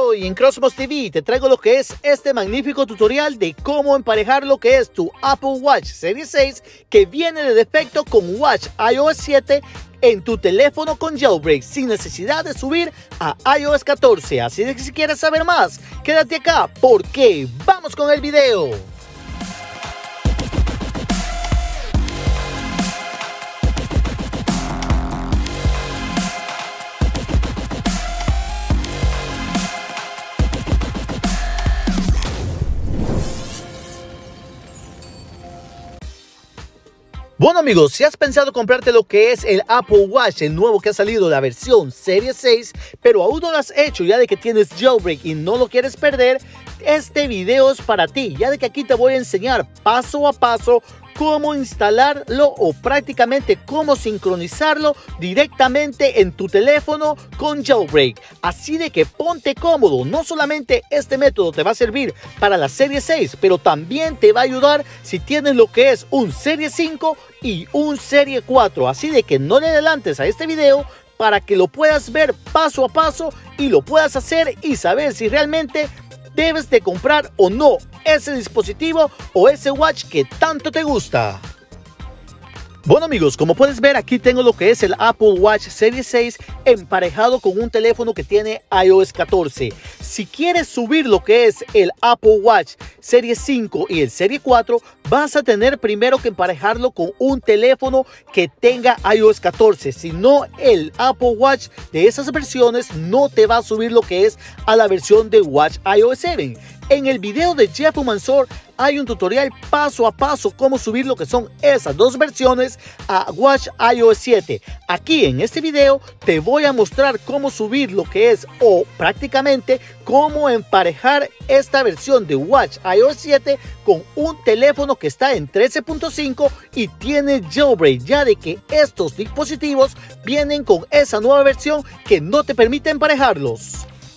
Hoy en Cosmos TV te traigo lo que es este magnífico tutorial de cómo emparejar lo que es tu Apple Watch Series 6 que viene de defecto con WatchOS 7 en tu teléfono con jailbreak sin necesidad de subir a iOS 14. Así de que si quieres saber más, quédate acá porque vamos con el video. Bueno amigos, si has pensado comprarte lo que es el Apple Watch, el nuevo que ha salido, la versión Series 6, pero aún no lo has hecho ya de que tienes jailbreak y no lo quieres perder, este video es para ti, ya de que aquí te voy a enseñar paso a paso cómo instalarlo o prácticamente cómo sincronizarlo directamente en tu teléfono con jailbreak. Así de que ponte cómodo, no solamente este método te va a servir para la Serie 6, pero también te va a ayudar si tienes lo que es un Serie 5 y un Serie 4. Así de que no le adelantes a este video para que lo puedas ver paso a paso y lo puedas hacer y saber si realmente debes de comprar o no ese dispositivo o ese watch que tanto te gusta. Bueno amigos, como puedes ver aquí tengo lo que es el Apple Watch Series 6 emparejado con un teléfono que tiene iOS 14. Si quieres subir lo que es el Apple Watch Series 5 y el Serie 4, vas a tener primero que emparejarlo con un teléfono que tenga iOS 14. Si no, el Apple Watch de esas versiones no te va a subir lo que es a la versión de WatchOS 7. En el video de Jeff Mansour hay un tutorial paso a paso cómo subir lo que son esas dos versiones a WatchOS 7. Aquí en este video te voy a mostrar cómo subir lo que es o prácticamente cómo emparejar esta versión de WatchOS 7 con un teléfono que está en 13.5 y tiene jailbreak, ya de que estos dispositivos vienen con esa nueva versión que no te permite emparejarlos.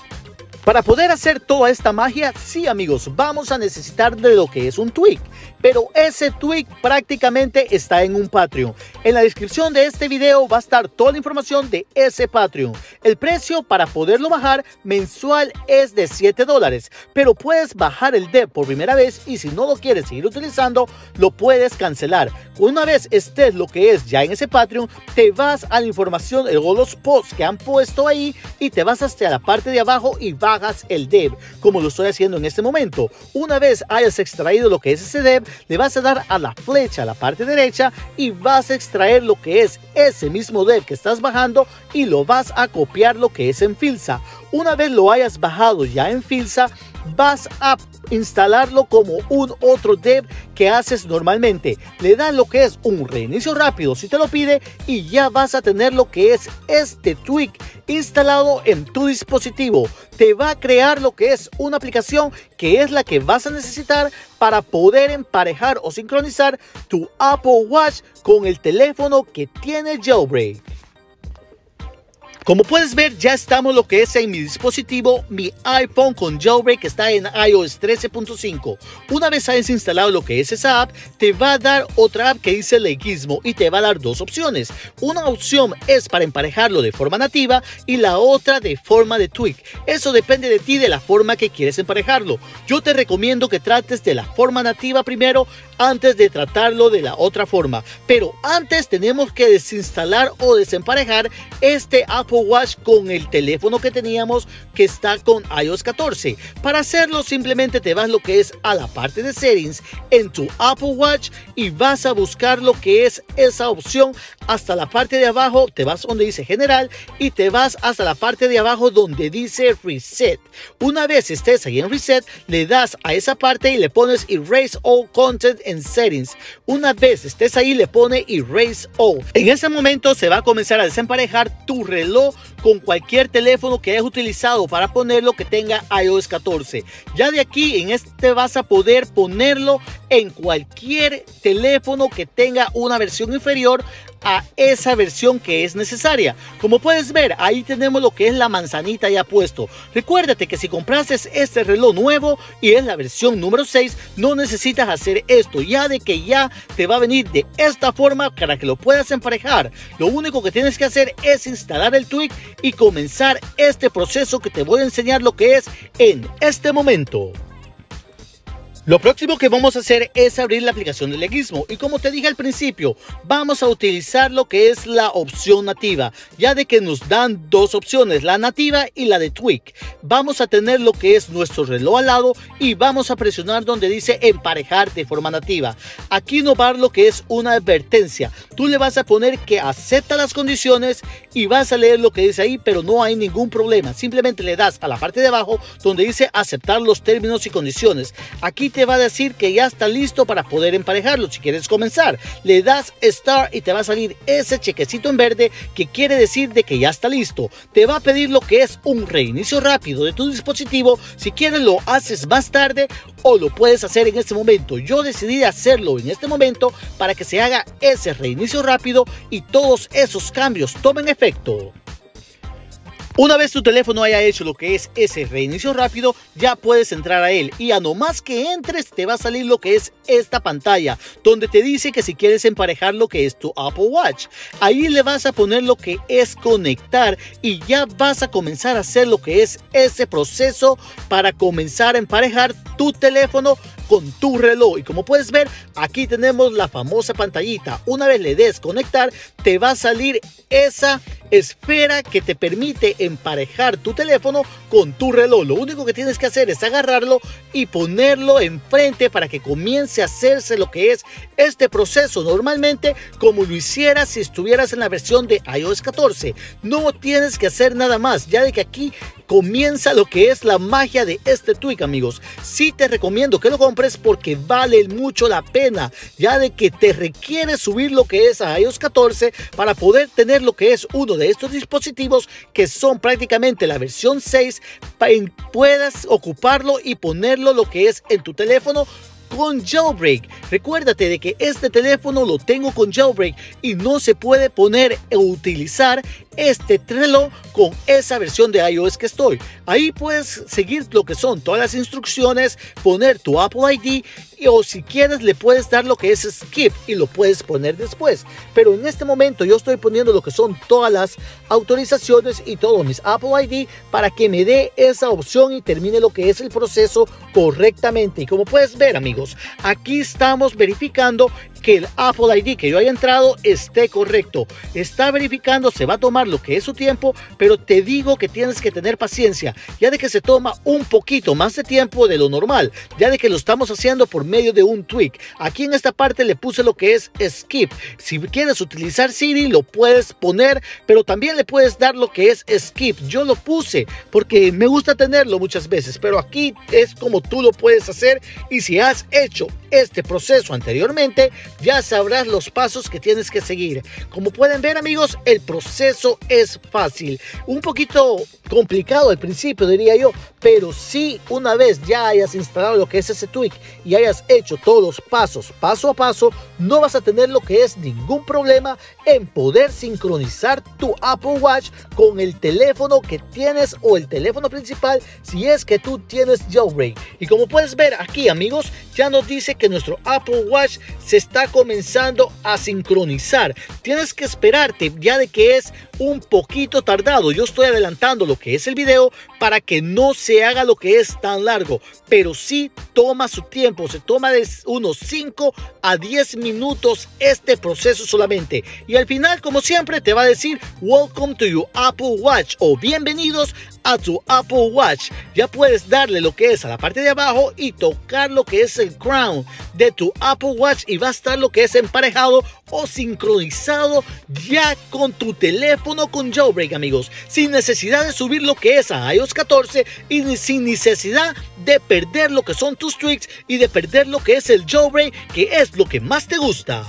Para poder hacer toda esta magia, sí amigos, vamos a necesitar de lo que es un tweak, pero ese tweak prácticamente está en un Patreon. En la descripción de este video va a estar toda la información de ese Patreon. El precio para poderlo bajar mensual es de $7, pero puedes bajar el dev por primera vez y si no lo quieres seguir utilizando, lo puedes cancelar. Una vez estés lo que es ya en ese Patreon, te vas a la información o los posts que han puesto ahí y te vas hasta la parte de abajo y bajas el dev, como lo estoy haciendo en este momento. Una vez hayas extraído lo que es ese dev, le vas a dar a la flecha a la parte derecha y vas a extraer lo que es ese mismo dev que estás bajando y lo vas a copiar lo que es en Filsa. Una vez lo hayas bajado ya en Filsa, vas a instalarlo como un otro dev que haces normalmente. Le das lo que es un reinicio rápido si te lo pide y ya vas a tener lo que es este tweak instalado en tu dispositivo. Te va a crear lo que es una aplicación que es la que vas a necesitar para poder emparejar o sincronizar tu Apple Watch con el teléfono que tiene jailbreak. Como puedes ver, ya estamos lo que es en mi dispositivo, mi iPhone con jailbreak que está en iOS 13.5. Una vez hayas instalado lo que es esa app, te va a dar otra app que dice Legismo y te va a dar dos opciones. Una opción es para emparejarlo de forma nativa y la otra de forma de tweak. Eso depende de ti, de la forma que quieres emparejarlo. Yo te recomiendo que trates de la forma nativa primero antes de tratarlo de la otra forma. Pero antes tenemos que desinstalar o desemparejar este Apple Watch con el teléfono que teníamos que está con iOS 14. Para hacerlo simplemente te vas lo que es a la parte de settings en tu Apple Watch y vas a buscar lo que es esa opción hasta la parte de abajo, te vas donde dice general y te vas hasta la parte de abajo donde dice reset. Una vez estés ahí en reset, le das a esa parte y le pones erase all content en settings. Una vez estés ahí, le pone erase all. En ese momento se va a comenzar a desemparejar tu reloj con cualquier teléfono que hayas utilizado para ponerlo que tenga iOS 14. Ya de aquí en este vas a poder ponerlo en cualquier teléfono que tenga una versión inferior a esa versión que es necesaria. Como puedes ver, ahí tenemos lo que es la manzanita ya puesto. Recuérdate que si compraste este reloj nuevo y es la versión número 6, no necesitas hacer esto, ya de que ya te va a venir de esta forma para que lo puedas emparejar. Lo único que tienes que hacer es instalar el tweak y comenzar este proceso que te voy a enseñar lo que es en este momento. Lo próximo que vamos a hacer es abrir la aplicación de Legismo y como te dije al principio, vamos a utilizar lo que es la opción nativa, ya de que nos dan dos opciones, la nativa y la de Tweak. Vamos a tener lo que es nuestro reloj al lado y vamos a presionar donde dice emparejar de forma nativa. Aquí nos va a dar lo que es una advertencia. Tú le vas a poner que acepta las condiciones y vas a leer lo que dice ahí, pero no hay ningún problema. Simplemente le das a la parte de abajo donde dice aceptar los términos y condiciones. Aquí te va a decir que ya está listo para poder emparejarlo. Si quieres comenzar, le das Start y te va a salir ese chequecito en verde que quiere decir de que ya está listo. Te va a pedir lo que es un reinicio rápido de tu dispositivo. Si quieres lo haces más tarde o lo puedes hacer en este momento. Yo decidí hacerlo en este momento para que se haga ese reinicio rápido y todos esos cambios tomen efecto. Una vez tu teléfono haya hecho lo que es ese reinicio rápido, ya puedes entrar a él y a no más que entres te va a salir lo que es esta pantalla donde te dice que si quieres emparejar lo que es tu Apple Watch, ahí le vas a poner lo que es conectar y ya vas a comenzar a hacer lo que es ese proceso para comenzar a emparejar tu teléfono con tu reloj. Y como puedes ver, aquí tenemos la famosa pantallita. Una vez le des conectar, te va a salir esa esfera que te permite emparejar tu teléfono con tu reloj. Lo único que tienes que hacer es agarrarlo y ponerlo enfrente para que comience a hacerse lo que es este proceso normalmente como lo hicieras si estuvieras en la versión de iOS 14. No tienes que hacer nada más, ya de que aquí comienza lo que es la magia de este tweak, amigos. Sí te recomiendo que lo compres porque vale mucho la pena, ya de que te requiere subir lo que es a iOS 14 para poder tener lo que es uno de estos dispositivos que son prácticamente la versión 6, puedas ocuparlo y ponerlo lo que es en tu teléfono con jailbreak. Recuérdate de que este teléfono lo tengo con jailbreak y no se puede poner o utilizar este reloj con esa versión de iOS que estoy. Ahí puedes seguir lo que son todas las instrucciones, poner tu Apple ID o si quieres le puedes dar lo que es skip y lo puedes poner después. Pero en este momento yo estoy poniendo lo que son todas las autorizaciones y todos mis Apple ID para que me dé esa opción y termine lo que es el proceso correctamente. Y como puedes ver, amigos, aquí estamos verificando que el Apple ID que yo haya entrado esté correcto. Está verificando, se va a tomar lo que es su tiempo, pero te digo que tienes que tener paciencia, ya de que se toma un poquito más de tiempo de lo normal, ya de que lo estamos haciendo por medio de un tweak. Aquí en esta parte le puse lo que es skip. Si quieres utilizar Siri lo puedes poner, pero también le puedes dar lo que es skip. Yo lo puse porque me gusta tenerlo muchas veces, pero aquí es como tú lo puedes hacer y si has hecho este proceso anteriormente ya sabrás los pasos que tienes que seguir. Como pueden ver, amigos, el proceso es fácil, un poquito complicado al principio diría yo, pero si una vez ya hayas instalado lo que es ese tweak y hayas hecho todos los pasos paso a paso, no vas a tener lo que es ningún problema en poder sincronizar tu Apple Watch con el teléfono que tienes o el teléfono principal si es que tú tienes jailbreak. Y como puedes ver aquí, amigos, ya nos dice que nuestro Apple Watch se está comenzando a sincronizar. Tienes que esperarte, ya de que es un poquito tardado. Yo estoy adelantando lo que es el video para que no se haga lo que es tan largo, pero sí toma su tiempo. Se toma de unos 5 a 10 minutos este proceso solamente. Y al final, como siempre, te va a decir Welcome to your Apple Watch o bienvenidos a tu Apple Watch. Ya puedes darle lo que es a la parte de abajo y tocar lo que es el crown de tu Apple Watch y va a estar lo que es emparejado o sincronizado ya con tu teléfono con jailbreak, amigos, sin necesidad de subir lo que es a iOS 14 y sin necesidad de perder lo que son tus tweaks y de perder lo que es el jailbreak, que es lo que más te gusta.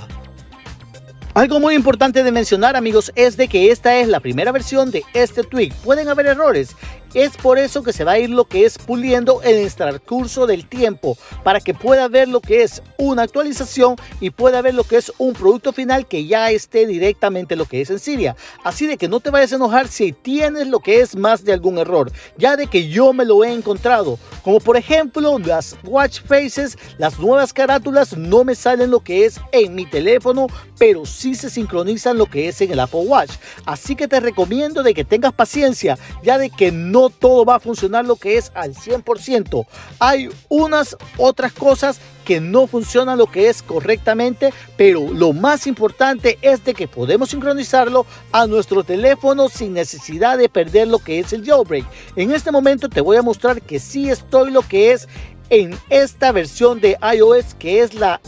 Algo muy importante de mencionar, amigos, es de que esta es la primera versión de este tweak. Pueden haber errores Es por eso que se va a ir lo que es puliendo en el transcurso del tiempo, para que pueda ver lo que es una actualización y pueda ver lo que es un producto final que ya esté directamente lo que es en Cydia. Así de que no te vayas a enojar si tienes lo que es más de algún error, ya de que yo me lo he encontrado, como por ejemplo las watch faces, las nuevas carátulas no me salen lo que es en mi teléfono, pero sí se sincronizan lo que es en el Apple Watch. Así que te recomiendo de que tengas paciencia, ya de que no todo va a funcionar lo que es al 100%. Hay unas otras cosas que no funcionan lo que es correctamente, pero lo más importante es de que podemos sincronizarlo a nuestro teléfono sin necesidad de perder lo que es el jailbreak. En este momento te voy a mostrar que sí estoy lo que es en esta versión de iOS, que es la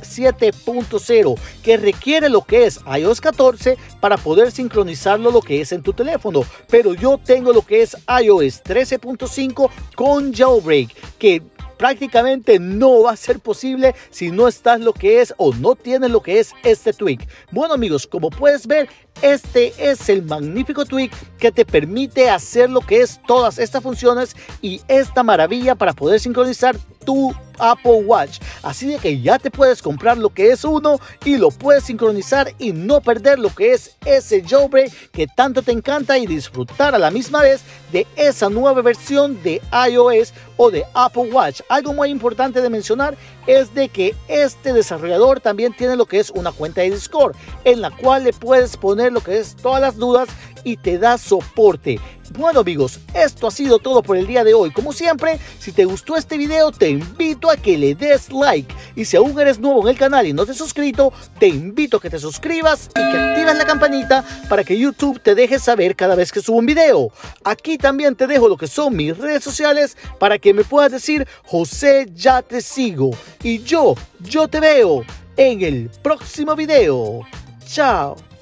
7.0, que requiere lo que es iOS 14 para poder sincronizarlo lo que es en tu teléfono, pero yo tengo lo que es iOS 13.5 con jailbreak, que prácticamente no va a ser posible si no estás lo que es o no tienes lo que es este tweak. Bueno amigos, como puedes ver, este es el magnífico tweak que te permite hacer lo que es todas estas funciones y esta maravilla para poder sincronizar tu Apple Watch. Así de que ya te puedes comprar lo que es uno y lo puedes sincronizar y no perder lo que es ese jailbreak que tanto te encanta y disfrutar a la misma vez de esa nueva versión de iOS o de Apple Watch. Algo muy importante de mencionar es de que este desarrollador también tiene lo que es una cuenta de Discord en la cual le puedes poner lo que es todas las dudas y te da soporte. Bueno amigos, esto ha sido todo por el día de hoy. Como siempre, si te gustó este video, te invito a que le des like. Y si aún eres nuevo en el canal y no te has suscrito, te invito a que te suscribas y que actives la campanita para que YouTube te deje saber cada vez que subo un video. Aquí también te dejo lo que son mis redes sociales para que me puedas decir: José, ya te sigo. Y yo te veo en el próximo video. Chao.